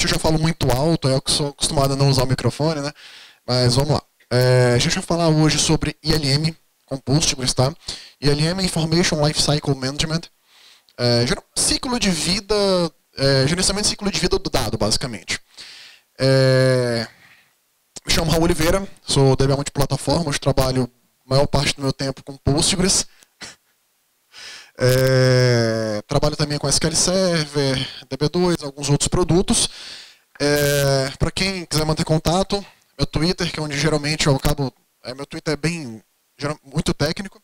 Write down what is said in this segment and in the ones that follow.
Geralmente eu já falo muito alto, eu que sou acostumado a não usar o microfone, né? Mas vamos lá. A gente vai falar hoje sobre ILM com Postgres, tá? ILM é Information Lifecycle Management. Ciclo de vida, gerenciamento de ciclo de vida do dado, basicamente. Me chamo Raul Oliveira, sou DBA multiplataforma, eu trabalho a maior parte do meu tempo com Postgres. Trabalho também com SQL Server, DB2, alguns outros produtos. Para quem quiser manter contato, meu Twitter, que é onde geralmente eu acabo... meu Twitter é muito técnico.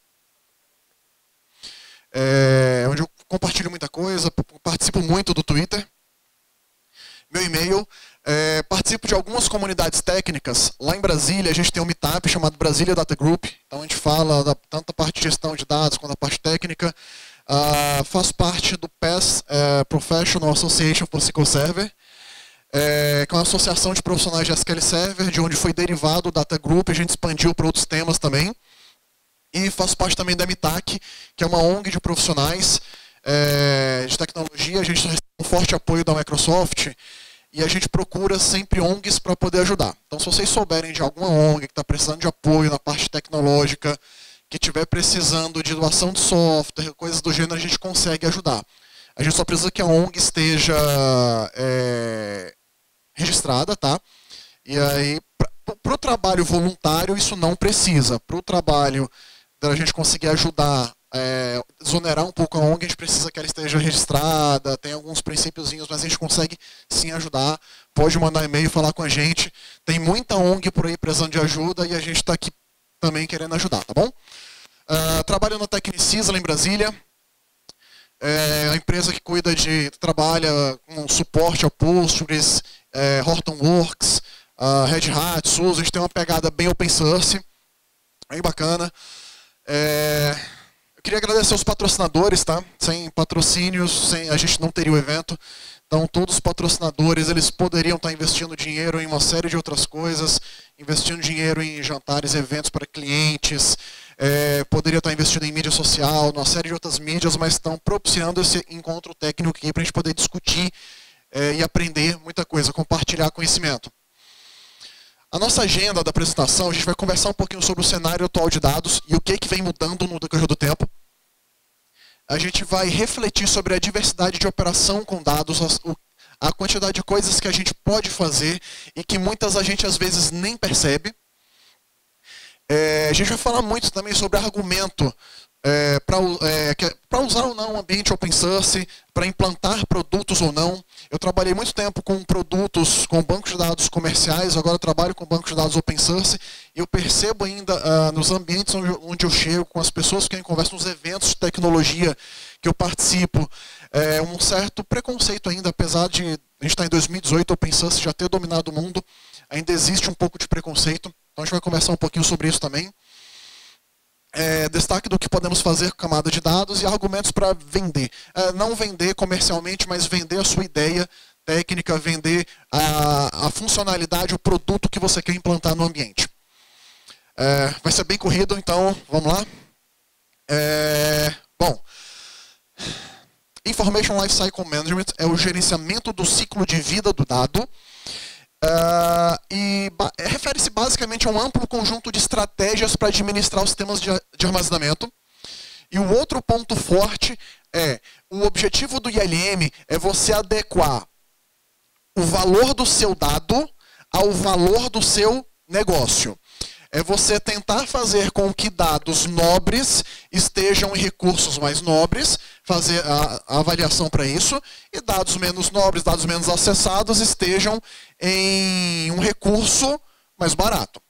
Onde eu compartilho muita coisa, participo muito do Twitter. Meu e-mail, participo de algumas comunidades técnicas. Lá em Brasília, a gente tem um meetup chamado Brasília Data Group. Então a gente fala tanto da parte de gestão de dados quanto da parte técnica. Faço parte do PASS, Professional Association for SQL Server, que é uma associação de profissionais de SQL Server, de onde foi derivado o Data Group, a gente expandiu para outros temas também. E faço parte também da MITAC, que é uma ONG de profissionais de tecnologia. A gente tem um forte apoio da Microsoft e a gente procura sempre ONGs para poder ajudar. Então, se vocês souberem de alguma ONG que está precisando de apoio na parte tecnológica, que estiver precisando de doação de software, coisas do gênero, a gente consegue ajudar. A gente só precisa que a ONG esteja registrada, tá? E aí, para o trabalho voluntário, isso não precisa. Para o trabalho da gente conseguir ajudar, exonerar um pouco a ONG, a gente precisa que ela esteja registrada, tem alguns princípiozinhos, mas a gente consegue sim ajudar. Pode mandar e-mail, falar com a gente. Tem muita ONG por aí precisando de ajuda e a gente está aqui também querendo ajudar, tá bom? Trabalho na Tecnicis, lá em Brasília. A empresa que trabalha com suporte ao Postgres, Hortonworks, Red Hat, SUSE. A gente tem uma pegada bem open source, bem bacana. Eu queria agradecer aos patrocinadores, tá? Sem patrocínios, a gente não teria o evento. Então, todos os patrocinadores, eles poderiam estar investindo dinheiro em uma série de outras coisas, investindo dinheiro em jantares, eventos para clientes, poderia estar investindo em mídia social, numa série de outras mídias, mas estão propiciando esse encontro técnico aqui para a gente poder discutir e aprender muita coisa, compartilhar conhecimento. A nossa agenda da apresentação, a gente vai conversar um pouquinho sobre o cenário atual de dados e o que vem mudando no decorrer do tempo. A gente vai refletir sobre a diversidade de operação com dados, a quantidade de coisas que a gente pode fazer e que muitas a gente às vezes nem percebe. A gente vai falar muito também sobre argumento para usar ou não um ambiente open source, para implantar produtos ou não. Eu trabalhei muito tempo com produtos, com bancos de dados comerciais, agora eu trabalho com bancos de dados open source, e eu percebo ainda nos ambientes onde eu chego, com as pessoas com quem eu converso, nos eventos de tecnologia que eu participo, um certo preconceito ainda, apesar de a gente estar em 2018, open source já ter dominado o mundo, ainda existe um pouco de preconceito, então a gente vai conversar um pouquinho sobre isso também. Destaque do que podemos fazer com camada de dados e argumentos para vender. Não vender comercialmente, mas vender a sua ideia técnica, vender a funcionalidade, o produto que você quer implantar no ambiente. Vai ser bem corrido, então vamos lá. Bom, Information Lifecycle Management é o gerenciamento do ciclo de vida do dado. Refere-se basicamente a um amplo conjunto de estratégias para administrar os sistemas de armazenamento. E o outro ponto forte o objetivo do ILM é você adequar o valor do seu dado ao valor do seu negócio. É você tentar fazer com que dados nobres estejam em recursos mais nobres, fazer a avaliação para isso, e dados menos nobres, dados menos acessados, estejam em um recurso mais barato.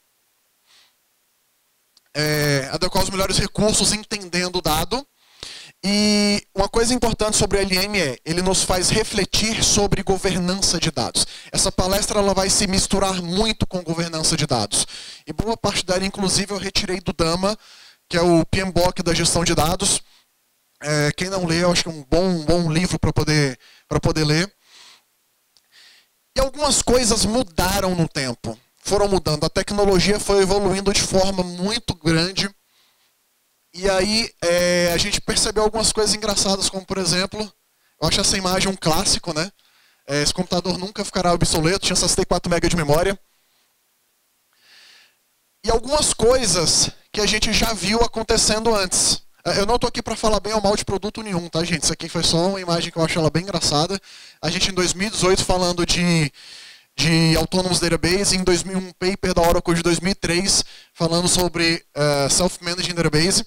Adequar os melhores recursos entendendo o dado. E uma coisa importante sobre o LM ele nos faz refletir sobre governança de dados. Essa palestra ela vai se misturar muito com governança de dados. E boa parte dela, inclusive, eu retirei do Dama, que é o PMBOK da gestão de dados. Quem não lê, eu acho que é um bom livro para poder ler. E algumas coisas mudaram no tempo. Foram mudando. A tecnologia foi evoluindo de forma muito grande. E aí a gente percebeu algumas coisas engraçadas, como por exemplo, eu acho essa imagem um clássico, né? Esse computador nunca ficará obsoleto, tinha 64 MB de memória. E algumas coisas que a gente já viu acontecendo antes. Eu não estou aqui para falar bem ou mal de produto nenhum, tá, gente? Isso aqui foi só uma imagem que eu acho ela bem engraçada. A gente, em 2018, falando de Autonomous Database, em 2000, um paper da Oracle de 2003, falando sobre Self-Managing Database.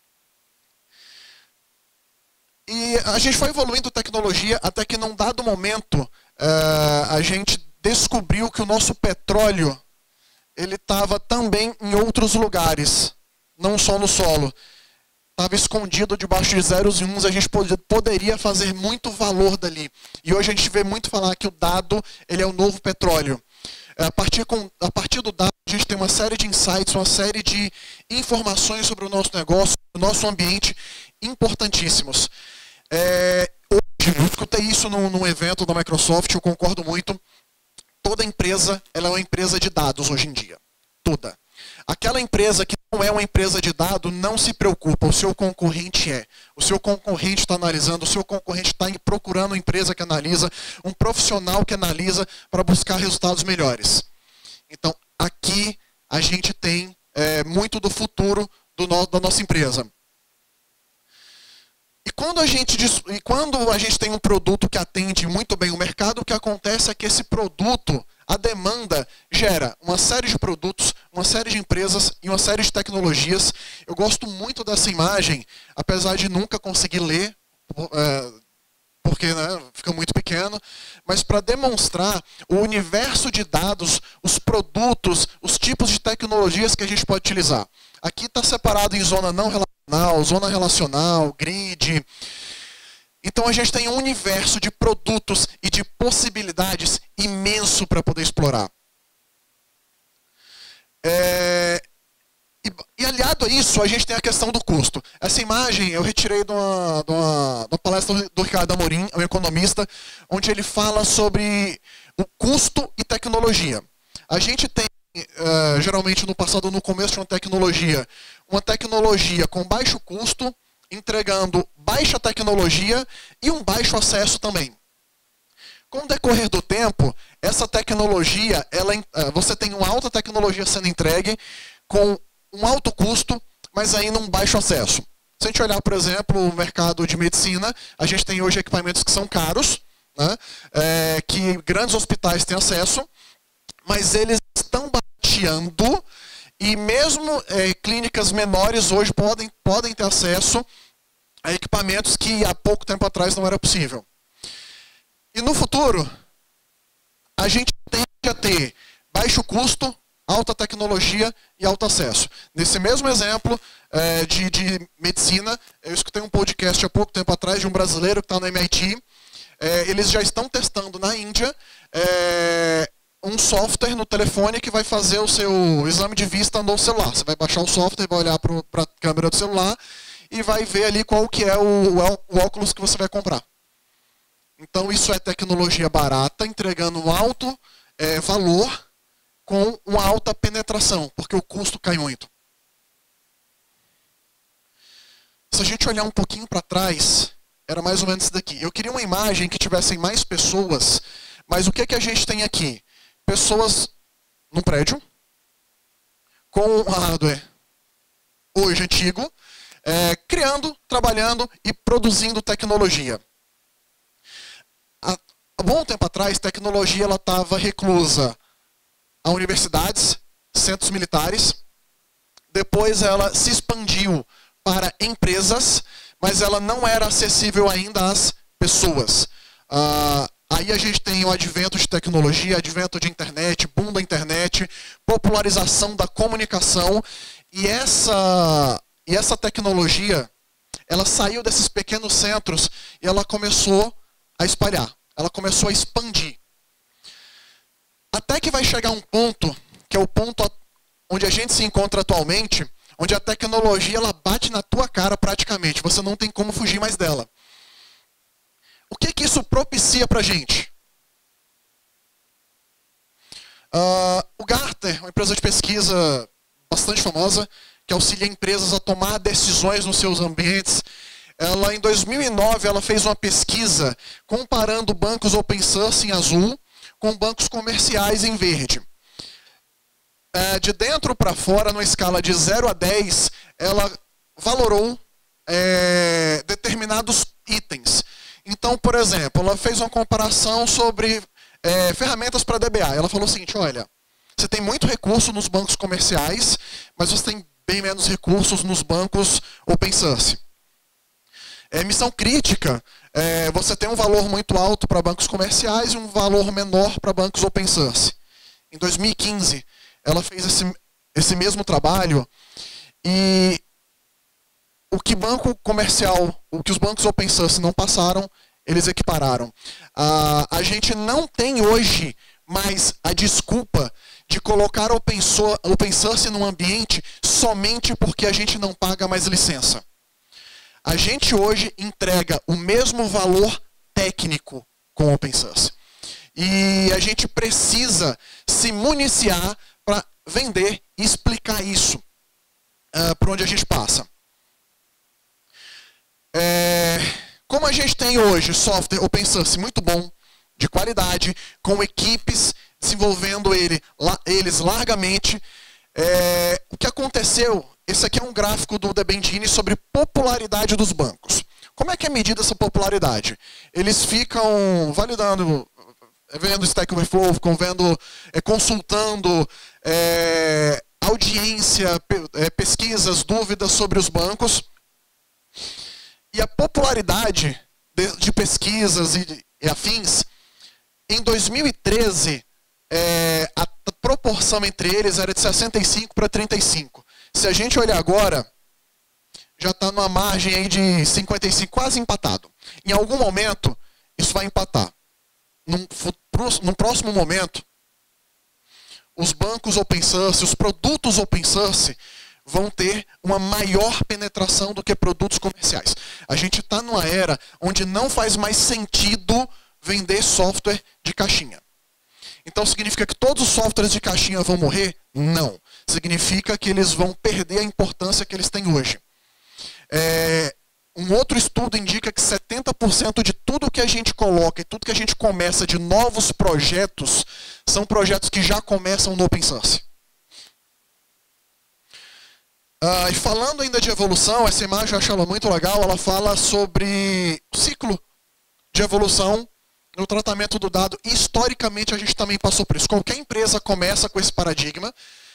E a gente foi evoluindo tecnologia até que, num dado momento, a gente descobriu que o nosso petróleo ele estava também em outros lugares, não só no solo. Estava escondido debaixo de zeros e uns, a gente poderia fazer muito valor dali. E hoje a gente vê muito falar que o dado ele é o novo petróleo. A partir do dado, a gente tem uma série de insights, uma série de informações sobre o nosso negócio, o nosso ambiente, importantíssimos. Hoje, eu escutei isso num evento da Microsoft, eu concordo muito. Toda empresa ela é uma empresa de dados hoje em dia. Toda. Aquela empresa que não é uma empresa de dados, não se preocupa, o seu concorrente é. O seu concorrente está analisando, o seu concorrente está procurando uma empresa que analisa, um profissional que analisa para buscar resultados melhores. Então, aqui a gente tem muito do futuro da nossa empresa. E quando a gente tem um produto que atende muito bem o mercado, o que acontece é que esse produto, a demanda, gera uma série de produtos, uma série de empresas e uma série de tecnologias. Eu gosto muito dessa imagem, apesar de nunca conseguir ler, porque fica muito pequeno, mas para demonstrar o universo de dados, os produtos, os tipos de tecnologias que a gente pode utilizar. Aqui está separado em zona não relacional, zona relacional, grid. Então a gente tem um universo de produtos e de possibilidades imenso para poder explorar. E aliado a isso, a gente tem a questão do custo. Essa imagem eu retirei de uma palestra do Ricardo Amorim, um economista, onde ele fala sobre o custo e tecnologia. A gente tem, geralmente no passado, no começo de uma tecnologia com baixo custo, entregando baixa tecnologia e um baixo acesso também. Com o decorrer do tempo, essa tecnologia, você tem uma alta tecnologia sendo entregue com um alto custo, mas ainda um baixo acesso. Se a gente olhar, por exemplo, o mercado de medicina, a gente tem hoje equipamentos que são caros, né, que grandes hospitais têm acesso, mas eles estão barateando e mesmo clínicas menores hoje podem ter acesso a equipamentos que há pouco tempo atrás não era possível. E no futuro, a gente tende a ter baixo custo, alta tecnologia e alto acesso. Nesse mesmo exemplo de medicina, eu escutei um podcast há pouco tempo atrás de um brasileiro que está no MIT. Eles já estão testando na Índia um software no telefone que vai fazer o seu exame de vista no celular. Você vai baixar o software, vai olhar para a câmera do celular e vai ver ali qual que é o óculos que você vai comprar. Então isso é tecnologia barata, entregando um alto valor com uma alta penetração, porque o custo cai muito. Se a gente olhar um pouquinho para trás, era mais ou menos isso daqui. Eu queria uma imagem que tivessem mais pessoas, mas o que a gente tem aqui? Pessoas num prédio, com um hardware hoje antigo, criando, trabalhando e produzindo tecnologia. Há bom tempo atrás, tecnologia estava reclusa a universidades, centros militares. Depois ela se expandiu para empresas, mas ela não era acessível ainda às pessoas. Aí a gente tem o advento de tecnologia, advento de internet, boom da internet, popularização da comunicação. E essa tecnologia, ela saiu desses pequenos centros e ela começou a espalhar. Ela começou a expandir. Até que vai chegar um ponto, que é o ponto onde a gente se encontra atualmente, onde a tecnologia ela bate na tua cara praticamente. Você não tem como fugir mais dela. O que isso propicia para a gente? O Gartner, uma empresa de pesquisa bastante famosa, que auxilia empresas a tomar decisões nos seus ambientes, Ela, em 2009, ela fez uma pesquisa comparando bancos open source em azul com bancos comerciais em verde. De dentro para fora, numa escala de 0 a 10, ela valorou determinados itens. Então, por exemplo, ela fez uma comparação sobre ferramentas para DBA. Ela falou o seguinte, olha, você tem muito recurso nos bancos comerciais, mas você tem bem menos recursos nos bancos open source. Missão crítica, você tem um valor muito alto para bancos comerciais e um valor menor para bancos open source. Em 2015, ela fez esse mesmo trabalho e o que banco comercial, o que os bancos open source não passaram, eles equipararam. A gente não tem hoje mais a desculpa de colocar open source num ambiente somente porque a gente não paga mais licença. A gente hoje entrega o mesmo valor técnico com open source. E a gente precisa se municiar para vender e explicar isso por onde a gente passa. Como a gente tem hoje software open source muito bom, de qualidade, com equipes desenvolvendo eles largamente, o que aconteceu, esse aqui é um gráfico do Debentini sobre popularidade dos bancos. Como é que é medida essa popularidade? Eles ficam validando, vendo Stack Overflow, ficam vendo, consultando audiência, pesquisas, dúvidas sobre os bancos. E a popularidade de pesquisas e afins, em 2013, a proporção entre eles era de 65 para 35. Se a gente olhar agora, já está numa margem aí de 55, quase empatado. Em algum momento, isso vai empatar. Num próximo momento, os bancos open source, os produtos open source, vão ter uma maior penetração do que produtos comerciais. A gente está numa era onde não faz mais sentido vender software de caixinha. Então significa que todos os softwares de caixinha vão morrer? Não. Significa que eles vão perder a importância que eles têm hoje. Um outro estudo indica que 70% de tudo que a gente coloca e tudo que a gente começa de novos projetos são projetos que já começam no open source. E falando ainda de evolução, essa imagem eu acho ela muito legal, ela fala sobre o ciclo de evolução no tratamento do dado. Historicamente a gente também passou por isso. Qualquer empresa começa com esse paradigma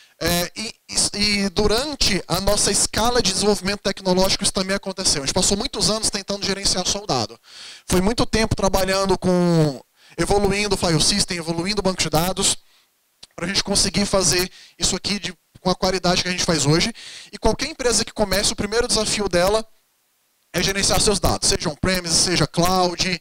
e durante a nossa escala de desenvolvimento tecnológico isso também aconteceu. A gente passou muitos anos tentando gerenciar só o dado. Foi muito tempo trabalhando evoluindo o file system, evoluindo o banco de dados, para a gente conseguir fazer isso aqui com a qualidade que a gente faz hoje. E qualquer empresa que comece, o primeiro desafio dela é gerenciar seus dados, seja on-premise, seja cloud,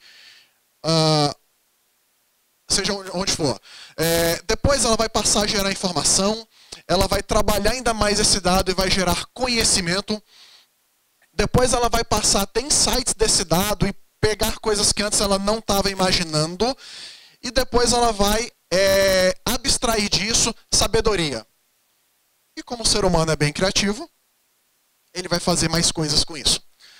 seja onde for. Depois ela vai passar a gerar informação, ela vai trabalhar ainda mais esse dado e vai gerar conhecimento. Depois ela vai passar a ter insights desse dado e pegar coisas que antes ela não estava imaginando. E depois ela vai abstrair disso sabedoria. E como o ser humano é bem criativo, ele vai fazer mais coisas com isso.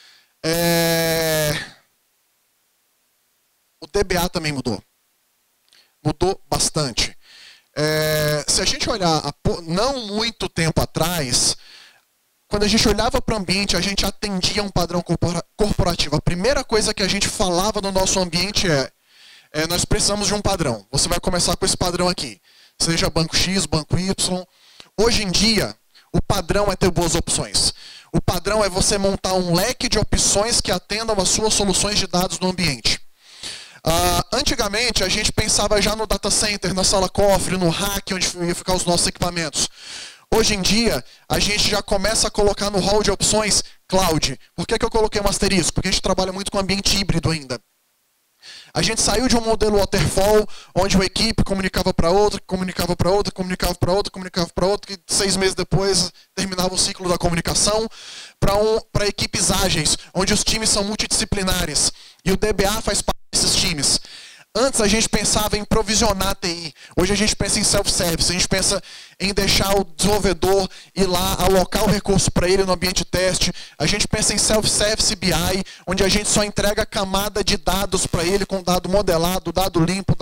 O DBA também mudou. Mudou bastante. Se a gente olhar não muito tempo atrás, quando a gente olhava para o ambiente, a gente atendia um padrão corporativo. A primeira coisa que a gente falava no nosso ambiente nós precisamos de um padrão. Você vai começar com esse padrão aqui. Seja banco X, banco Y. Hoje em dia, o padrão é ter boas opções. O padrão é você montar um leque de opções que atendam às suas soluções de dados no ambiente. Antigamente, a gente pensava já no data center, na sala cofre, no rack, onde ia ficar os nossos equipamentos. Hoje em dia, a gente já começa a colocar no hall de opções cloud. Por que eu coloquei um asterisco? Porque a gente trabalha muito com ambiente híbrido ainda. A gente saiu de um modelo waterfall, onde uma equipe comunicava para outra, comunicava para outra, comunicava para outra, comunicava para outra, que 6 meses depois terminava o ciclo da comunicação, para equipes ágeis, onde os times são multidisciplinares. E o DBA faz parte desses times. Antes a gente pensava em provisionar a TI. Hoje a gente pensa em self-service. A gente pensa em deixar o desenvolvedor ir lá, alocar o recurso para ele no ambiente de teste. A gente pensa em self-service BI, onde a gente só entrega a camada de dados para ele com dado modelado, dado limpo,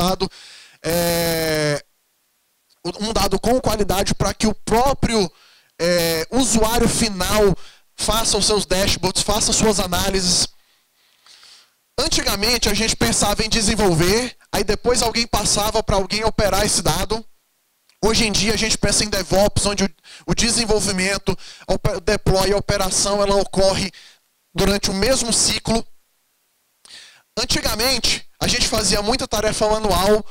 um dado com qualidade para que o próprio usuário final faça os seus dashboards, faça suas análises. Antigamente a gente pensava em desenvolver, aí depois alguém passava para alguém operar esse dado. Hoje em dia a gente pensa em DevOps, onde o desenvolvimento, o deploy, a operação, ela ocorre durante o mesmo ciclo. Antigamente a gente fazia muita tarefa manual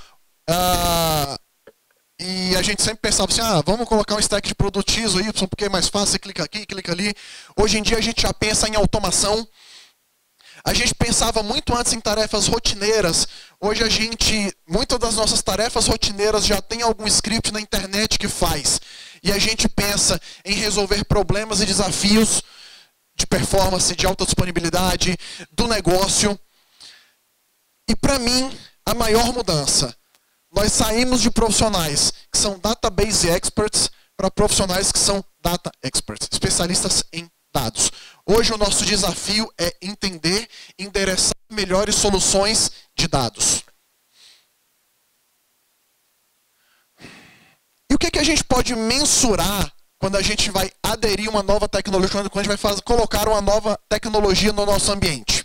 e a gente sempre pensava assim, vamos colocar um stack de produto X ou Y, porque é mais fácil, você clica aqui, clica ali. Hoje em dia a gente já pensa em automação. A gente pensava muito antes em tarefas rotineiras. Hoje muitas das nossas tarefas rotineiras já tem algum script na internet que faz. E a gente pensa em resolver problemas e desafios de performance, de alta disponibilidade, do negócio. E para mim, a maior mudança, nós saímos de profissionais que são database experts para profissionais que são data experts, especialistas em dados. Hoje o nosso desafio é entender e endereçar melhores soluções de dados. E o que a gente pode mensurar quando a gente vai aderir uma nova tecnologia, quando a gente vai colocar uma nova tecnologia no nosso ambiente?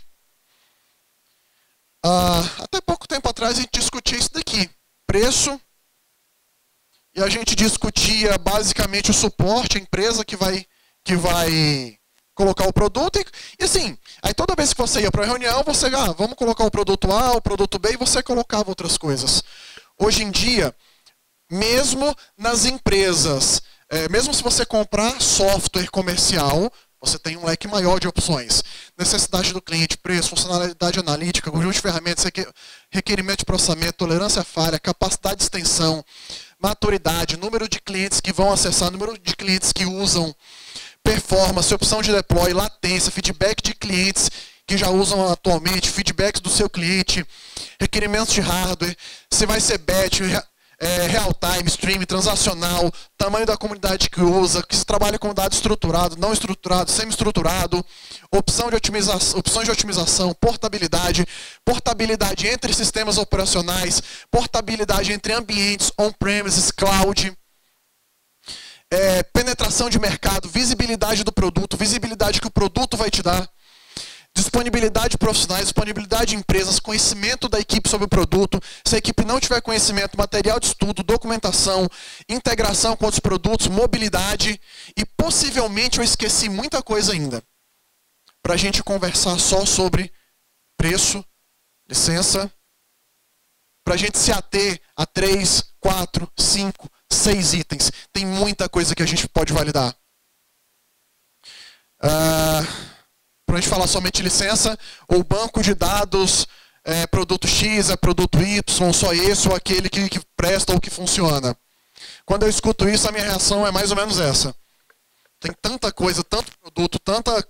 Até pouco tempo atrás a gente discutia isso daqui. Preço. E a gente discutia basicamente o suporte, a empresa que vai colocar o produto. E assim, aí toda vez que você ia para a reunião, você, vamos colocar o produto A, o produto B, e você colocava outras coisas. Hoje em dia, mesmo nas empresas, mesmo se você comprar software comercial, você tem um leque maior de opções. Necessidade do cliente, preço, funcionalidade analítica, conjunto de ferramentas, requerimento de processamento, tolerância à falha, capacidade de extensão, maturidade, número de clientes que vão acessar, número de clientes que usam, performance, opção de deploy, latência, feedback de clientes que já usam atualmente, feedbacks do seu cliente, requerimentos de hardware, se vai ser batch, real-time, stream, transacional, tamanho da comunidade que usa, que se trabalha com dado estruturado, não estruturado, semi-estruturado, opções de otimização, portabilidade entre sistemas operacionais, portabilidade entre ambientes, on-premises, cloud, penetração de mercado, visibilidade do produto, visibilidade que o produto vai te dar, disponibilidade de profissionais, disponibilidade de empresas, conhecimento da equipe sobre o produto. Se a equipe não tiver conhecimento, material de estudo, documentação, integração com outros produtos, mobilidade. E possivelmente eu esqueci muita coisa ainda. Para a gente conversar só sobre preço, licença, para a gente se ater a 3, 4, 5, 6 itens. Tem muita coisa que a gente pode validar. Para a gente falar somente licença, ou banco de dados, produto X, produto Y, só esse ou aquele que presta ou que funciona. Quando eu escuto isso, a minha reação é mais ou menos essa. Tem tanta coisa, tanto produto, tanta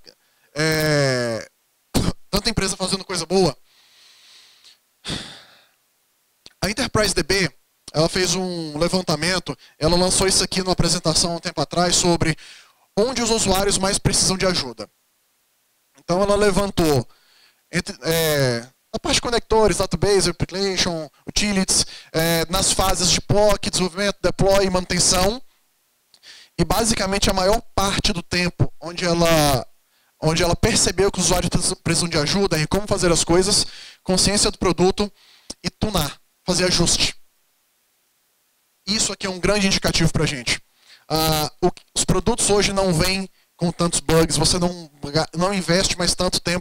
empresa fazendo coisa boa. A Enterprise DB, ela fez um levantamento, ela lançou isso aqui numa apresentação há um tempo atrás sobre onde os usuários mais precisam de ajuda. Então ela levantou a parte de conectores, database, application, utilities, nas fases de POC, desenvolvimento, deploy e manutenção. E basicamente a maior parte do tempo onde ela percebeu que os usuários precisam de ajuda em como fazer as coisas, consciência do produto e tunar, fazer ajuste. Isso aqui é um grande indicativo para a gente. Os produtos hoje não vêm com tantos bugs, você não investe mais tanto tempo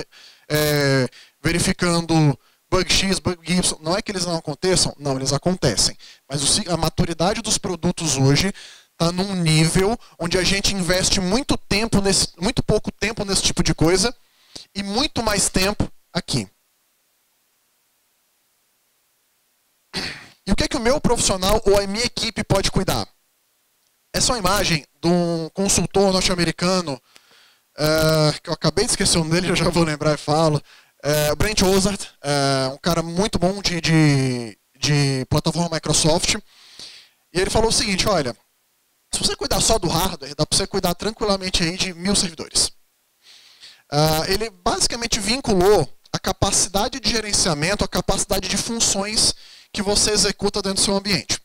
verificando bug X, bug Y. Não é que eles não aconteçam, não, eles acontecem. Mas a maturidade dos produtos hoje está num nível onde a gente investe muito pouco tempo nesse tipo de coisa e muito mais tempo aqui. E o que o meu profissional ou a minha equipe pode cuidar? Essa é uma imagem de um consultor norte-americano, que eu acabei de esquecer o nome dele, eu já vou lembrar e falo. O Brent Ozard, um cara muito bom de plataforma Microsoft. E ele falou o seguinte, olha, se você cuidar só do hardware, dá para você cuidar tranquilamente aí de 1000 servidores. Ele basicamente vinculou a capacidade de gerenciamento, a capacidade de funções que você executa dentro do seu ambiente.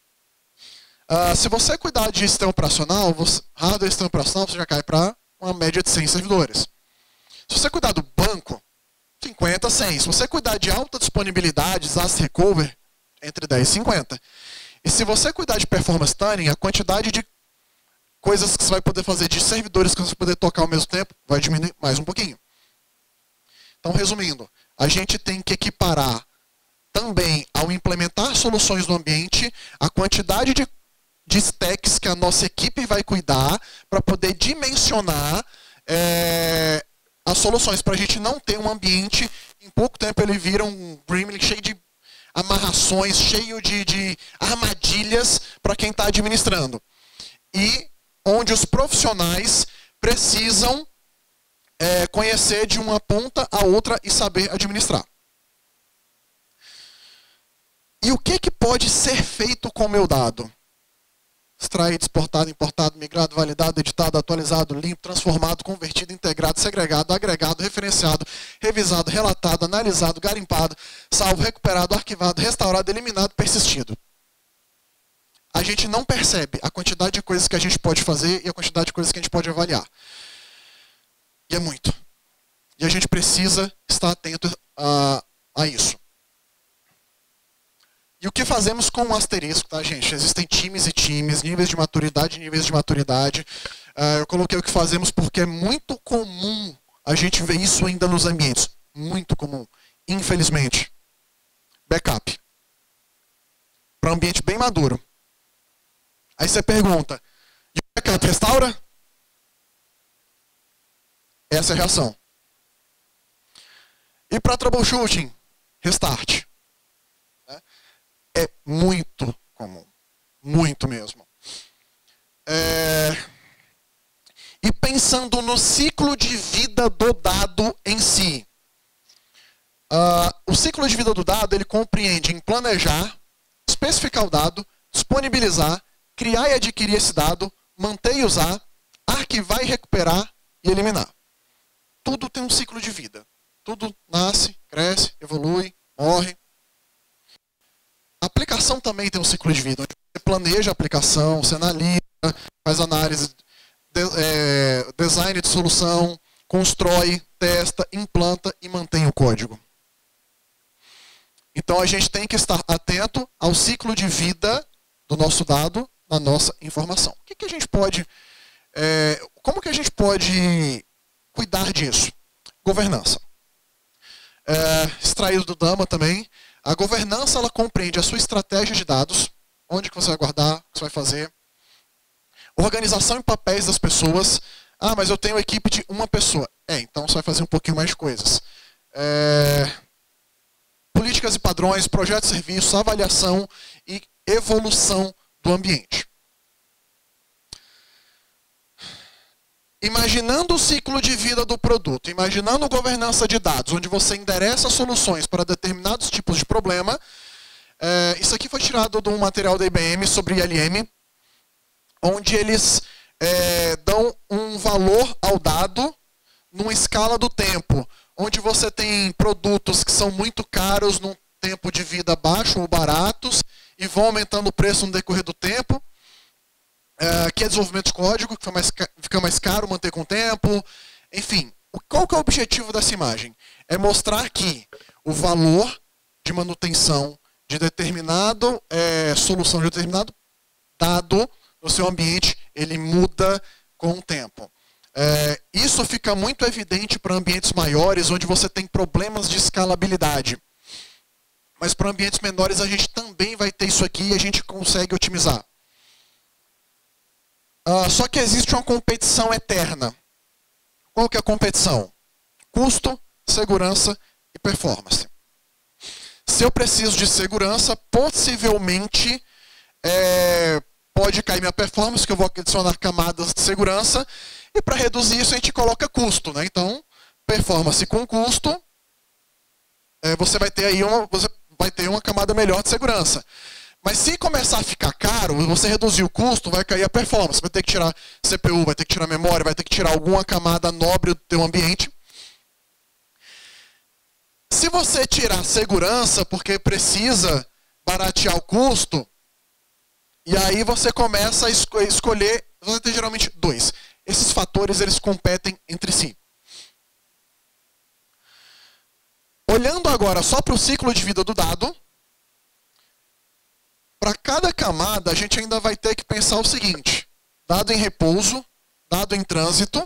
Se você cuidar de sistema operacional, hardware e sistema operacional, você já cai para uma média de 100 servidores. Se você cuidar do banco, 50, 100. Se você cuidar de alta disponibilidade, disaster recovery, entre 10 e 50. E se você cuidar de performance tuning, a quantidade de coisas que você vai poder fazer, de servidores que você vai poder tocar ao mesmo tempo, vai diminuir mais um pouquinho. Então, resumindo, a gente tem que equiparar também, ao implementar soluções no ambiente, a quantidade de stacks que a nossa equipe vai cuidar para poder dimensionar as soluções, para a gente não ter um ambiente, em pouco tempo ele vira um gremlin cheio de amarrações, cheio de armadilhas para quem está administrando. E onde os profissionais precisam conhecer de uma ponta a outra e saber administrar. E o que pode ser feito com o meu dado? Extraído, exportado, importado, migrado, validado, editado, atualizado, limpo, transformado, convertido, integrado, segregado, agregado, referenciado, revisado, relatado, analisado, garimpado, salvo, recuperado, arquivado, restaurado, eliminado, persistido. A gente não percebe a quantidade de coisas que a gente pode fazer e a quantidade de coisas que a gente pode avaliar. E é muito. E a gente precisa estar atento a isso. E o que fazemos com o asterisco, tá, gente? Existem times e times, níveis de maturidade e níveis de maturidade. Eu coloquei o que fazemos porque é muito comum a gente ver isso ainda nos ambientes. Muito comum, infelizmente. Backup. Para um ambiente bem maduro. Aí você pergunta, e o backup restaura? Essa é a reação. E para troubleshooting? Restart. É muito comum. Muito mesmo. E pensando no ciclo de vida do dado em si. O ciclo de vida do dado, ele compreende em planejar, especificar o dado, disponibilizar, criar e adquirir esse dado, manter e usar, arquivar e recuperar e eliminar. Tudo tem um ciclo de vida. Tudo nasce, cresce, evolui, morre. A aplicação também tem um ciclo de vida, onde você planeja a aplicação, você analisa, faz análise, design de solução, constrói, testa, implanta e mantém o código. Então a gente tem que estar atento ao ciclo de vida do nosso dado, da nossa informação. O que a gente pode, como que a gente pode cuidar disso? Governança. Extraído do Dama também. A governança, ela compreende a sua estratégia de dados, onde que você vai guardar, o que você vai fazer. Organização em papéis das pessoas. Ah, mas eu tenho equipe de uma pessoa. Então você vai fazer um pouquinho mais de coisas. Políticas e padrões, projetos e serviços, avaliação e evolução do ambiente. Imaginando o ciclo de vida do produto, imaginando governança de dados, onde você endereça soluções para determinados tipos de problema. Isso aqui foi tirado de um material da IBM sobre ILM, onde eles dão um valor ao dado numa escala do tempo, onde você tem produtos que são muito caros num tempo de vida baixo ou baratos e vão aumentando o preço no decorrer do tempo. Que é desenvolvimento de código, que fica mais caro manter com o tempo. Enfim, qual que é o objetivo dessa imagem? É mostrar que o valor de manutenção de determinado solução, de determinado dado no seu ambiente, ele muda com o tempo. Isso fica muito evidente para ambientes maiores, onde você tem problemas de escalabilidade. Mas para ambientes menores, a gente também vai ter isso aqui e a gente consegue otimizar. Só que existe uma competição eterna. Qual que é a competição? Custo, segurança e performance. Se eu preciso de segurança, possivelmente pode cair minha performance, que eu vou adicionar camadas de segurança. E para reduzir isso, a gente coloca custo, né? Então, performance com custo você vai ter aí uma camada melhor de segurança. Mas se começar a ficar caro, você reduzir o custo, vai cair a performance. Vai ter que tirar CPU, vai ter que tirar memória, vai ter que tirar alguma camada nobre do teu ambiente. Se você tirar segurança, porque precisa baratear o custo, e aí você começa a escolher, você tem geralmente dois. Esses fatores, eles competem entre si. Olhando agora só para o ciclo de vida do dado, para cada camada, a gente ainda vai ter que pensar o seguinte: dado em repouso, dado em trânsito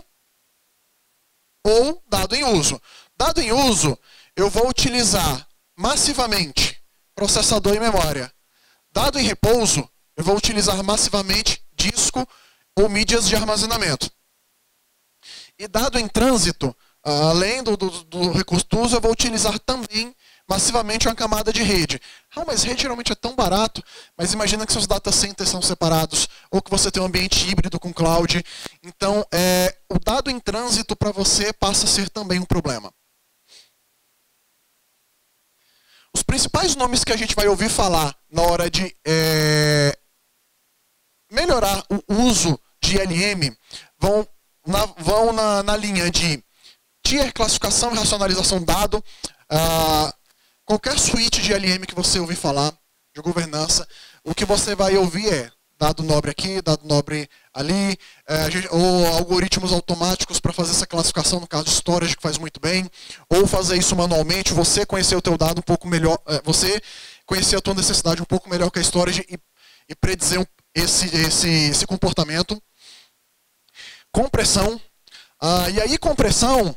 ou dado em uso. Dado em uso, eu vou utilizar massivamente processador e memória. Dado em repouso, eu vou utilizar massivamente disco ou mídias de armazenamento. E dado em trânsito, além do recurso do uso, eu vou utilizar também massivamente uma camada de rede. Mas rede geralmente é tão barato, mas imagina que seus data centers são separados, ou que você tem um ambiente híbrido com cloud. Então, o dado em trânsito para você passa a ser também um problema. Os principais nomes que a gente vai ouvir falar na hora de melhorar o uso de LM vão na linha de tier, classificação e racionalização de dado. Qualquer suíte de LM que você ouvir falar, de governança, o que você vai ouvir é dado nobre aqui, dado nobre ali, ou algoritmos automáticos para fazer essa classificação, no caso de storage, que faz muito bem, ou fazer isso manualmente, você conhecer o teu dado um pouco melhor, você conhecer a tua necessidade um pouco melhor que a storage e predizer esse comportamento. Compressão. E aí, compressão,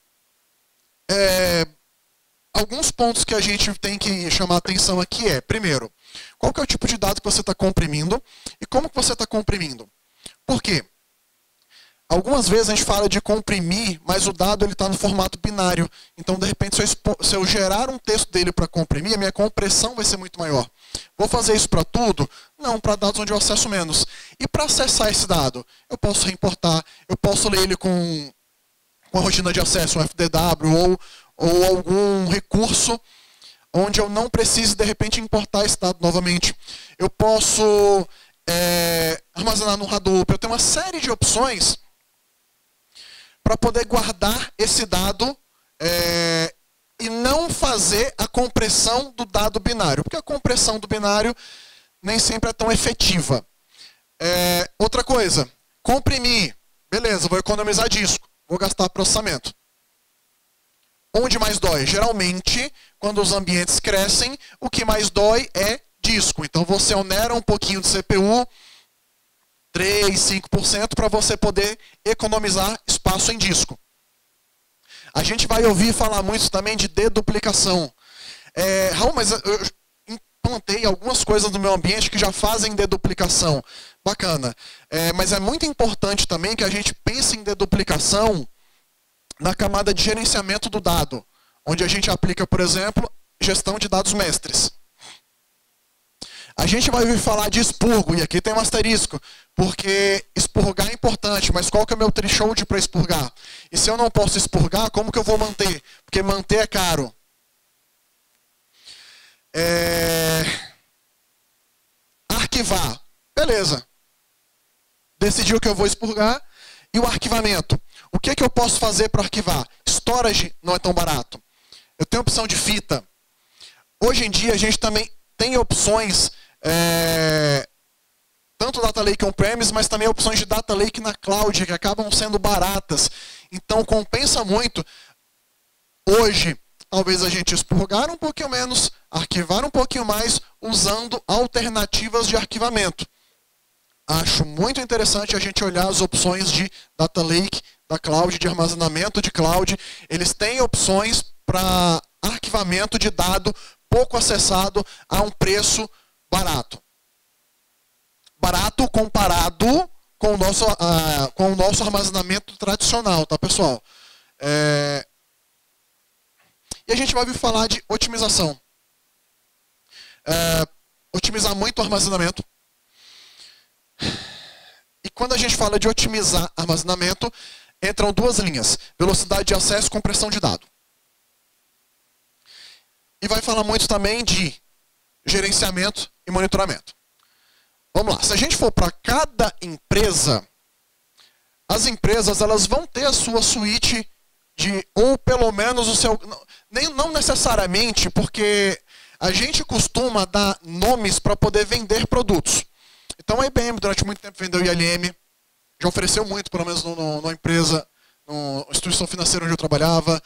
alguns pontos que a gente tem que chamar a atenção aqui primeiro, qual que é o tipo de dado que você está comprimindo e como que você está comprimindo. Por quê? Algumas vezes a gente fala de comprimir, mas o dado está no formato binário. Então, de repente, se eu gerar um texto dele para comprimir, a minha compressão vai ser muito maior. Vou fazer isso para tudo? Não, para dados onde eu acesso menos. E para acessar esse dado? Eu posso reimportar, eu posso ler ele com a rotina de acesso, um FDW, ou algum recurso onde eu não precise, de repente, importar esse dado novamente. Eu posso armazenar no Hadoop. Eu tenho uma série de opções para poder guardar esse dado e não fazer a compressão do dado binário. Porque a compressão do binário nem sempre é tão efetiva. Outra coisa, comprimir. Beleza, vou economizar disco, vou gastar processamento. Onde mais dói? Geralmente, quando os ambientes crescem, o que mais dói é disco. Então, você onera um pouquinho de CPU, 3%, 5%, para você poder economizar espaço em disco. A gente vai ouvir falar muito também de deduplicação. Raul, mas eu implantei algumas coisas no meu ambiente que já fazem deduplicação. Bacana. Mas é muito importante também que a gente pense em deduplicação na camada de gerenciamento do dado, onde a gente aplica, por exemplo, gestão de dados mestres. A gente vai ouvir falar de expurgo, e aqui tem um asterisco, porque expurgar é importante, mas qual que é o meu threshold para expurgar? E se eu não posso expurgar, como que eu vou manter? Porque manter é caro. Arquivar. Beleza. Decidiu que eu vou expurgar. E o arquivamento. O que eu posso fazer para arquivar? Storage não é tão barato. Eu tenho opção de fita. Hoje em dia a gente também tem opções, tanto Data Lake on-premise, mas também opções de Data Lake na cloud, que acabam sendo baratas. Então compensa muito. Hoje, talvez a gente expurgar um pouquinho menos, arquivar um pouquinho mais, usando alternativas de arquivamento. Acho muito interessante a gente olhar as opções de Data Lake, da cloud, de armazenamento de cloud. Eles têm opções para arquivamento de dado pouco acessado a um preço barato. Barato comparado com o nosso armazenamento tradicional, tá, pessoal? E a gente vai ouvir falar de otimização. Otimizar muito o armazenamento. E quando a gente fala de otimizar armazenamento, entram duas linhas: velocidade de acesso e compressão de dado. e vai falar muito também de gerenciamento e monitoramento. Vamos lá, se a gente for para cada empresa, as empresas elas vão ter a sua suíte de, ou pelo menos o seu, não necessariamente, porque a gente costuma dar nomes para poder vender produtos. Então a IBM durante muito tempo vendeu ILM, já ofereceu muito, pelo menos numa empresa, numa instituição financeira onde eu trabalhava.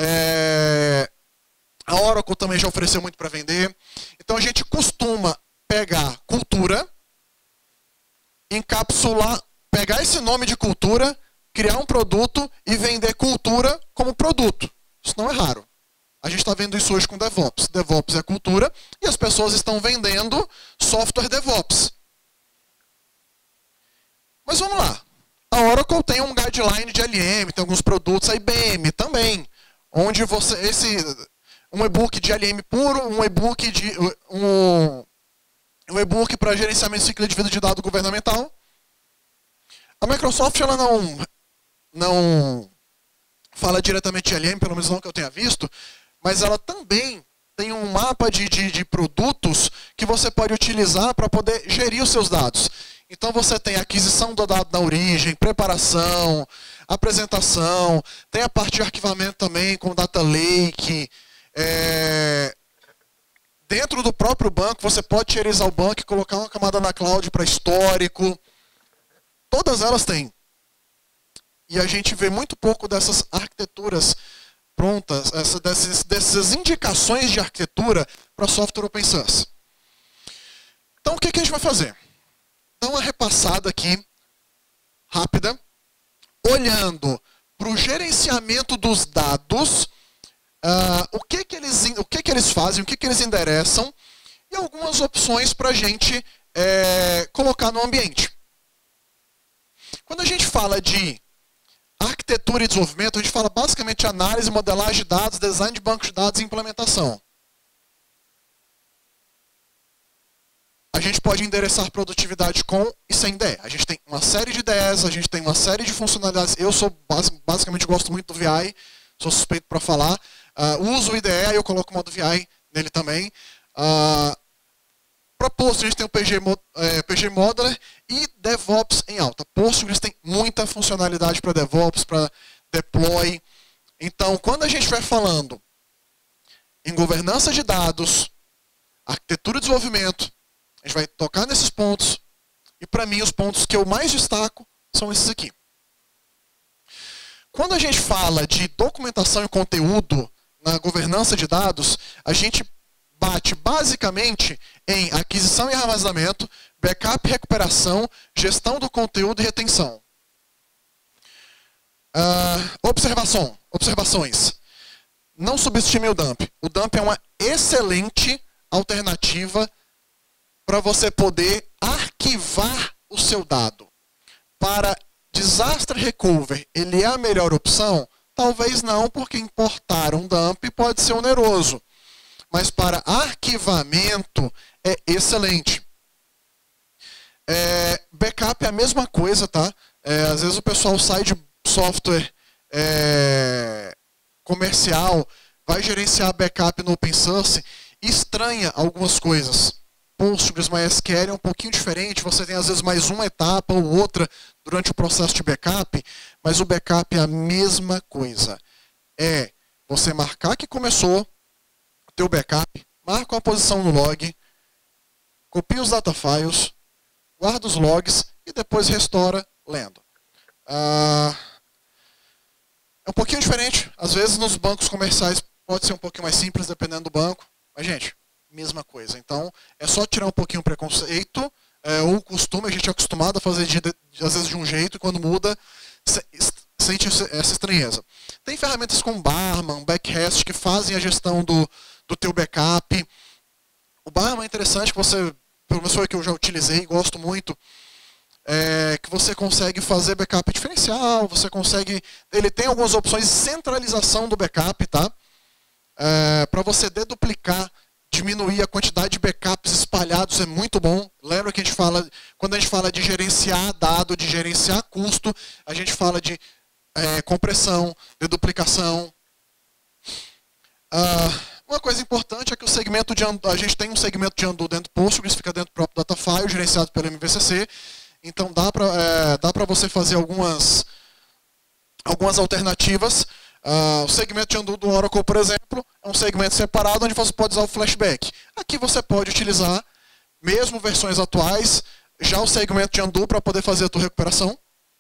A Oracle também já ofereceu muito para vender. Então a gente costuma pegar cultura, encapsular, pegar esse nome de cultura, criar um produto e vender cultura como produto. Isso não é raro. A gente está vendo isso hoje com DevOps. DevOps é cultura e as pessoas estão vendendo software DevOps. Mas vamos lá. A Oracle tem um guideline de LM, tem alguns produtos, a IBM também, onde você um e-book de LM puro, um e-book para gerenciamento de ciclo de vida de dado governamental. A Microsoft ela não fala diretamente de LM, pelo menos não que eu tenha visto, mas ela também tem um mapa de produtos que você pode utilizar para poder gerir os seus dados. Então você tem a aquisição do dado da origem, preparação, apresentação, tem a parte de arquivamento também com Data Lake. Dentro do próprio banco você pode tirizar o banco e colocar uma camada na cloud para histórico. Todas elas têm. E a gente vê muito pouco dessas arquiteturas prontas, dessas indicações de arquitetura para software open source. Então o que a gente vai fazer? Dá uma repassada aqui, rápida, olhando para o gerenciamento dos dados, o que eles fazem, o que eles endereçam, e algumas opções para a gente colocar no ambiente. Quando a gente fala de arquitetura e desenvolvimento, a gente fala basicamente de análise, modelagem de dados, design de banco de dados e implementação. A gente pode endereçar produtividade com e sem IDE. A gente tem uma série de IDEs, a gente tem uma série de funcionalidades. Eu basicamente gosto muito do VI, sou suspeito para falar. Uso o IDE, eu coloco o modo VI nele também. Para Postgres, a gente tem o PG Modeler e DevOps em alta. Postgres tem muita funcionalidade para DevOps, para deploy. Então, quando a gente vai falando em governança de dados, arquitetura e desenvolvimento, a gente vai tocar nesses pontos. E para mim, os pontos que eu mais destaco são esses aqui. Quando a gente fala de documentação e conteúdo na governança de dados, a gente bate basicamente em aquisição e armazenamento, backup e recuperação, gestão do conteúdo e retenção. Observações. Não subestime o dump. O dump é uma excelente alternativa para você poder arquivar o seu dado. Para disaster recovery, ele é a melhor opção? Talvez não, porque importar um dump pode ser oneroso. Mas para arquivamento é excelente. Backup é a mesma coisa, tá? Às vezes o pessoal sai de software comercial, vai gerenciar backup no open source e estranha algumas coisas. Postgres, MySQL é um pouquinho diferente, você tem às vezes mais uma etapa ou outra durante o processo de backup, mas o backup é a mesma coisa. É você marcar que começou o teu backup, marca uma posição no log, copia os data files, guarda os logs e depois restaura lendo. É um pouquinho diferente, às vezes nos bancos comerciais pode ser um pouquinho mais simples, dependendo do banco, mas gente, mesma coisa. Então, é só tirar um pouquinho o preconceito, ou o costume, a gente é acostumado a fazer às vezes de um jeito, e quando muda, sente essa estranheza. Tem ferramentas como Barman, Backrest, que fazem a gestão do teu backup. O Barman é interessante, que você, pelo menos foi o que eu já utilizei, gosto muito, que você consegue fazer backup diferencial, você consegue... Ele tem algumas opções de centralização do backup, tá? Para você deduplicar, diminuir a quantidade de backups espalhados é muito bom. Lembra que quando a gente fala de gerenciar dado, de gerenciar custo, a gente fala de compressão, deduplicação. Uma coisa importante segmento a gente tem um segmento de Undo dentro do Postgres, fica dentro do próprio Datafile, gerenciado pelo MVCC. Então dá para você fazer algumas alternativas. O segmento de Undo do Oracle, por exemplo, é um segmento separado onde você pode usar o flashback. Aqui você pode utilizar, mesmo versões atuais, já o segmento de Undo para poder fazer a tua recuperação.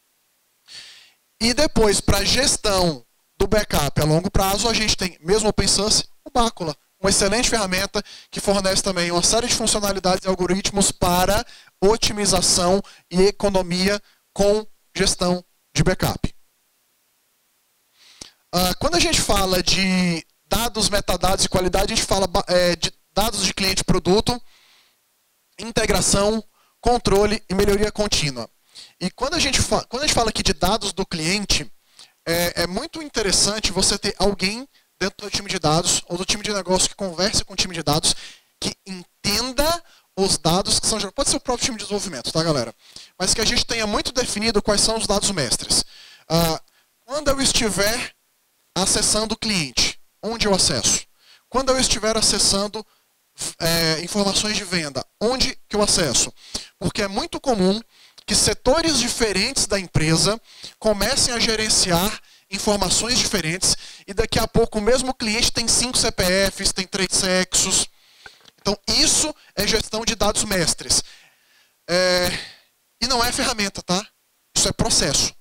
E depois, para gestão do backup a longo prazo, a gente tem, mesmo open source, o Bacula. Uma excelente ferramenta que fornece também uma série de funcionalidades e algoritmos para otimização e economia com gestão de backup. Quando a gente fala de dados, metadados e qualidade, a gente fala de dados de cliente e produto, integração, controle e melhoria contínua. E quando a gente fala aqui de dados do cliente, é muito interessante você ter alguém dentro do time de dados ou do time de negócio que converse com o time de dados, que entenda os dados que são gerados. Pode ser o próprio time de desenvolvimento, tá, galera? Mas que a gente tenha muito definido quais são os dados mestres. Quando eu estiver acessando o cliente, onde eu acesso? Quando eu estiver acessando informações de venda, onde que eu acesso? Porque é muito comum que setores diferentes da empresa comecem a gerenciar informações diferentes e daqui a pouco o mesmo cliente tem 5 CPFs, tem 3 sexos. Então isso é gestão de dados mestres. E não é ferramenta, tá? Isso é processo.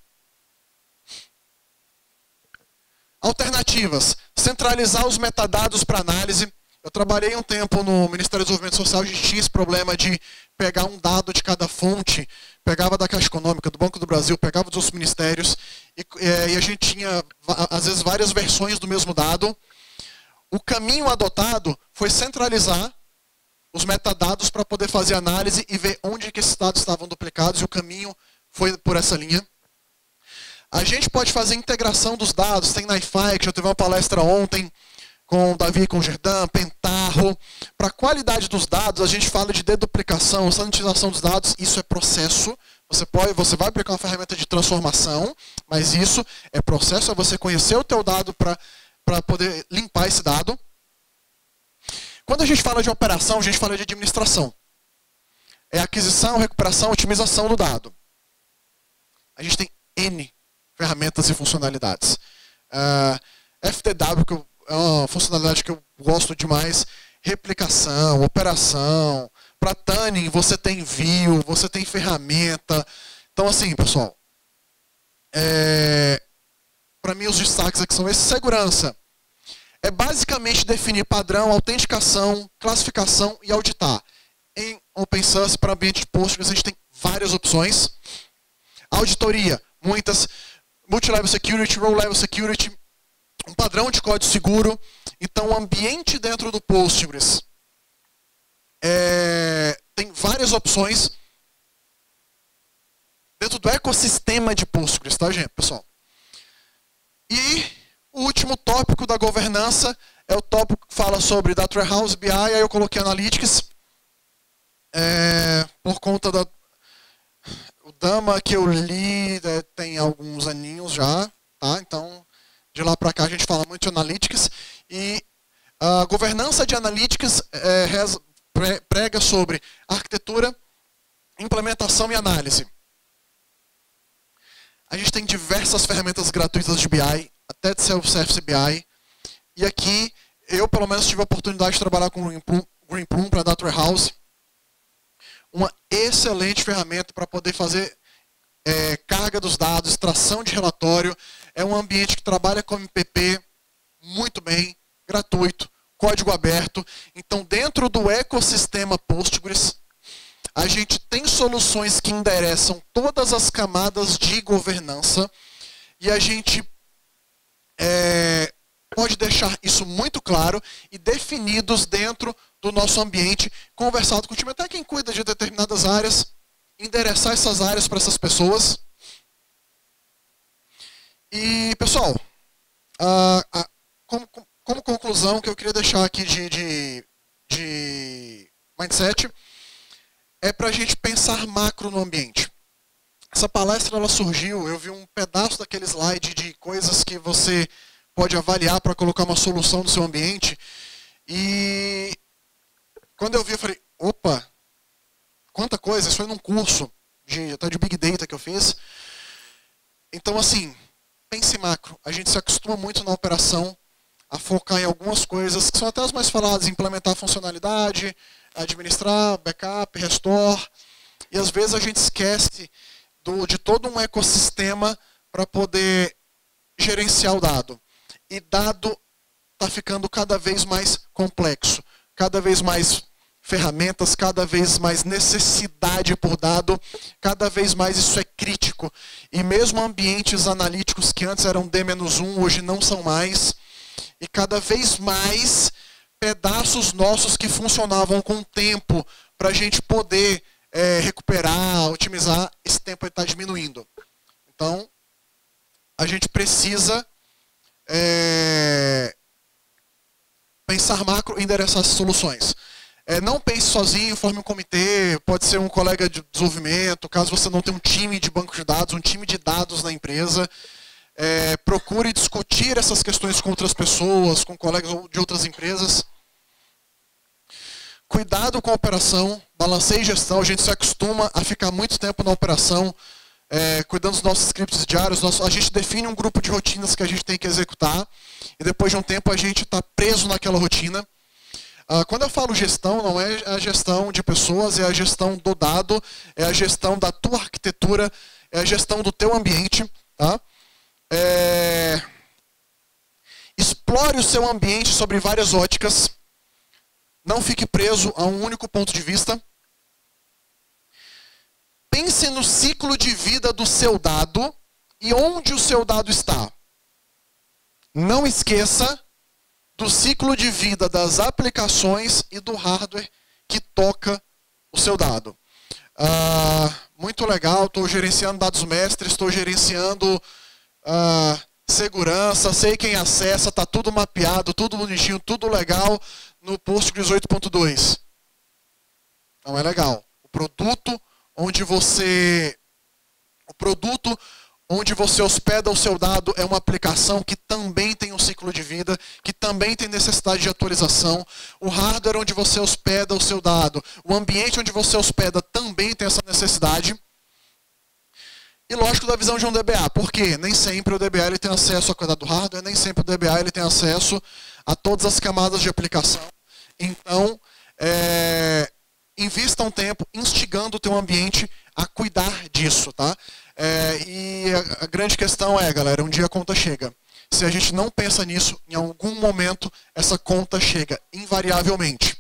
Alternativas. Centralizar os metadados para análise. Eu trabalhei um tempo no Ministério do Desenvolvimento Social, a gente tinha esse problema de pegar um dado de cada fonte, pegava da Caixa Econômica, do Banco do Brasil, pegava dos outros ministérios, e a gente tinha, às vezes, várias versões do mesmo dado. O caminho adotado foi centralizar os metadados para poder fazer análise e ver onde que esses dados estavam duplicados, e o caminho foi por essa linha. A gente pode fazer integração dos dados, tem NiFi, que já teve uma palestra ontem, com o Davi, com o Gerdan, Pentarro. Para a qualidade dos dados, a gente fala de deduplicação, sanitização dos dados, isso é processo. Você vai aplicar uma ferramenta de transformação, mas isso é processo, é você conhecer o teu dado para poder limpar esse dado. Quando a gente fala de operação, a gente fala de administração. É aquisição, recuperação, otimização do dado. A gente tem N ferramentas e funcionalidades. FTW, que é uma funcionalidade que eu gosto demais, replicação, operação. Para tuning, você tem view, você tem ferramenta. Então, assim, pessoal, para mim os destaques aqui são esses. Segurança. É basicamente definir padrão, autenticação, classificação e auditar. Em Open Source, para ambiente de Postgres, a gente tem várias opções. Auditoria, muitas. Multilevel Security, Row-Level Security, um padrão de código seguro. Então, o ambiente dentro do Postgres tem várias opções dentro do ecossistema de Postgres, tá, gente, pessoal? E o último tópico da governança é o tópico que fala sobre Data Warehouse, BI, aí eu coloquei Analytics, por conta da... O Dama que eu li tem alguns aninhos já, tá? Então, de lá para cá a gente fala muito de Analytics. E a governança de Analytics prega sobre arquitetura, implementação e análise. A gente tem diversas ferramentas gratuitas de BI, até de Self-Service BI. E aqui, eu pelo menos tive a oportunidade de trabalhar com Greenplum para Data Warehouse. Uma excelente ferramenta para poder fazer carga dos dados, extração de relatório. É um ambiente que trabalha com MPP muito bem, gratuito, código aberto. Então, dentro do ecossistema Postgres, a gente tem soluções que endereçam todas as camadas de governança e a gente pode deixar isso muito claro e definidos dentro do nosso ambiente, conversado com o time, até quem cuida de determinadas áreas, endereçar essas áreas para essas pessoas. E, pessoal, como conclusão que eu queria deixar aqui de mindset, é para a gente pensar macro no ambiente. Essa palestra ela surgiu, eu vi um pedaço daquele slide de coisas que você pode avaliar para colocar uma solução no seu ambiente. E quando eu vi, eu falei, opa, quanta coisa, isso foi num curso até de Big Data que eu fiz. Então, assim, pense macro. A gente se acostuma muito na operação a focar em algumas coisas que são até as mais faladas, implementar funcionalidade, administrar, backup, restore. E às vezes a gente esquece de todo um ecossistema para poder gerenciar o dado. E dado está ficando cada vez mais complexo, cada vez mais ferramentas, cada vez mais necessidade por dado, cada vez mais isso é crítico. E mesmo ambientes analíticos que antes eram D-1, hoje não são mais. E cada vez mais pedaços nossos que funcionavam com o tempo para a gente poder recuperar, otimizar, esse tempo está diminuindo. Então, a gente precisa pensar macro e endereçar essas soluções. Não pense sozinho, forme um comitê, pode ser um colega de desenvolvimento, caso você não tenha um time de banco de dados, um time de dados na empresa. Procure discutir essas questões com outras pessoas, com colegas de outras empresas. Cuidado com a operação, balanceio e gestão. A gente se acostuma a ficar muito tempo na operação, cuidando dos nossos scripts diários. A gente define um grupo de rotinas que a gente tem que executar, e depois de um tempo a gente está preso naquela rotina. Quando eu falo gestão, não é a gestão de pessoas, é a gestão do dado, é a gestão da tua arquitetura, é a gestão do teu ambiente. Tá? Explore o seu ambiente sobre várias óticas. Não fique preso a um único ponto de vista. Pense no ciclo de vida do seu dado e onde o seu dado está. Não esqueça do ciclo de vida das aplicações e do hardware que toca o seu dado. Muito legal, estou gerenciando dados mestres, estou gerenciando segurança, sei quem acessa, está tudo mapeado, tudo bonitinho, tudo legal no Postgres 8.2. Então é legal. O produto onde você hospeda o seu dado é uma aplicação que também tem um ciclo de vida, que também tem necessidade de atualização. O hardware onde você hospeda o seu dado, o ambiente onde você hospeda também tem essa necessidade. E lógico da visão de um DBA, porque nem sempre o DBA ele tem acesso a cuidar do hardware, nem sempre o DBA ele tem acesso a todas as camadas de aplicação. Então, invista um tempo instigando o teu ambiente a cuidar disso, tá? E a grande questão galera, um dia a conta chega. Se a gente não pensa nisso, em algum momento essa conta chega, invariavelmente.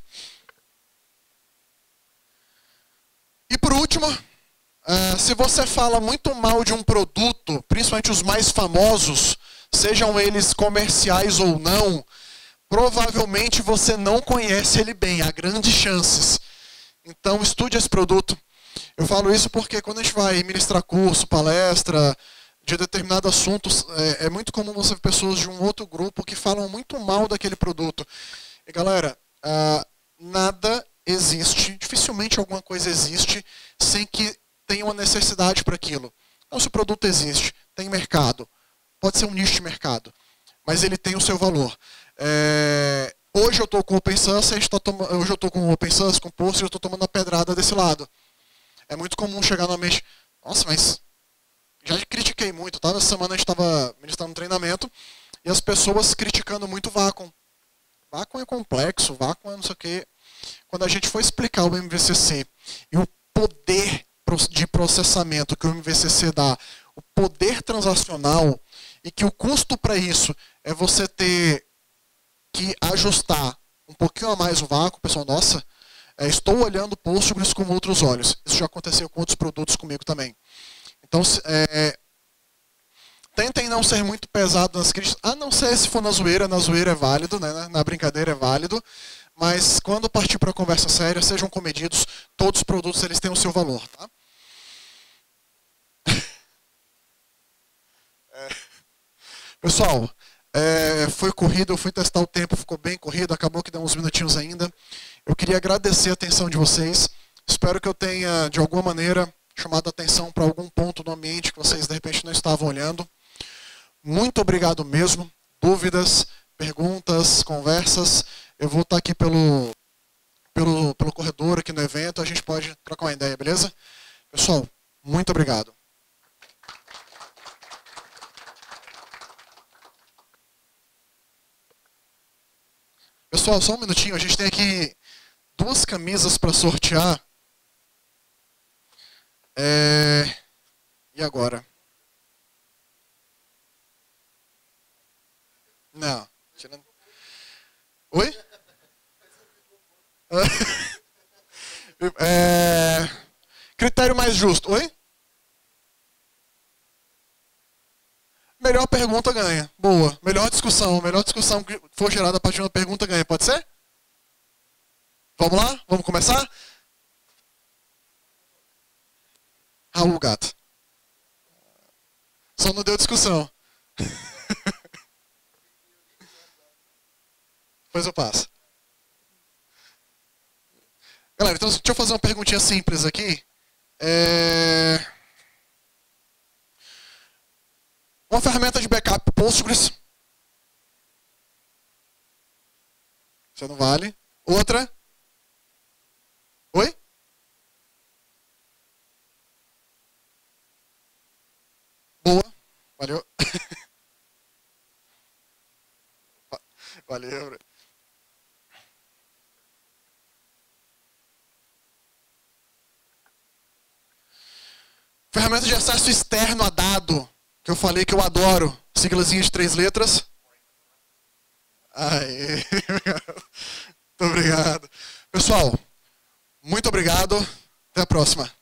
E por último, se você fala muito mal de um produto, principalmente os mais famosos, sejam eles comerciais ou não, provavelmente você não conhece ele bem, há grandes chances. Então estude esse produto. Eu falo isso porque quando a gente vai ministrar curso, palestra de determinado assunto, é muito comum você ver pessoas de um outro grupo que falam muito mal daquele produto. E galera, nada existe, dificilmente alguma coisa existe sem que tenha uma necessidade para aquilo. Então se o produto existe, tem mercado, pode ser um nicho de mercado, mas ele tem o seu valor. Hoje eu estou com o OpenSUSE, hoje eu estou com o OpenSUSE, com o Postgres, eu estou tomando a pedrada desse lado. É muito comum chegar na mente, nossa, mas já critiquei muito, tá? Essa semana a gente estava ministrando um treinamento e as pessoas criticando muito o Vacuum. Vacuum é complexo, Vacuum é não sei o quê. Quando a gente foi explicar o MVCC e o poder de processamento que o MVCC dá, o poder transacional, e que o custo para isso é você ter que ajustar um pouquinho a mais o vácuo, pessoal, nossa, estou olhando o Postgres com outros olhos. Isso já aconteceu com outros produtos comigo também. Então, tentem não ser muito pesado nas críticas, a não ser se for na zoeira é válido, né? Na brincadeira é válido, mas quando partir para a conversa séria, sejam comedidos, todos os produtos eles têm o seu valor. Tá? Pessoal, foi corrido, eu fui testar o tempo, ficou bem corrido, acabou que deu uns minutinhos ainda. Eu queria agradecer a atenção de vocês, espero que eu tenha, de alguma maneira, chamado a atenção para algum ponto do ambiente que vocês, de repente, não estavam olhando. Muito obrigado mesmo. Dúvidas, perguntas, conversas, Eu vou estar aqui pelo corredor, aqui no evento, a gente pode trocar uma ideia, beleza? Pessoal, muito obrigado. Pessoal, só um minutinho, a gente tem aqui 2 camisas para sortear. E agora? Não. Oi? Critério mais justo. Oi? Melhor pergunta ganha. Boa. Melhor discussão. Melhor discussão que for gerada a partir de uma pergunta ganha. Pode ser? Vamos lá? Vamos começar? Raul Gato. Só não deu discussão. Depois eu passo. Galera, então deixa eu fazer uma perguntinha simples aqui. Uma ferramenta de backup Postgres. Você não vale. Outra. Oi? Boa. Valeu. Valeu. Ferramenta de acesso externo a dado, que eu falei que eu adoro. Siglazinha de 3 letras. Aê. Muito obrigado. Pessoal, muito obrigado. Até a próxima.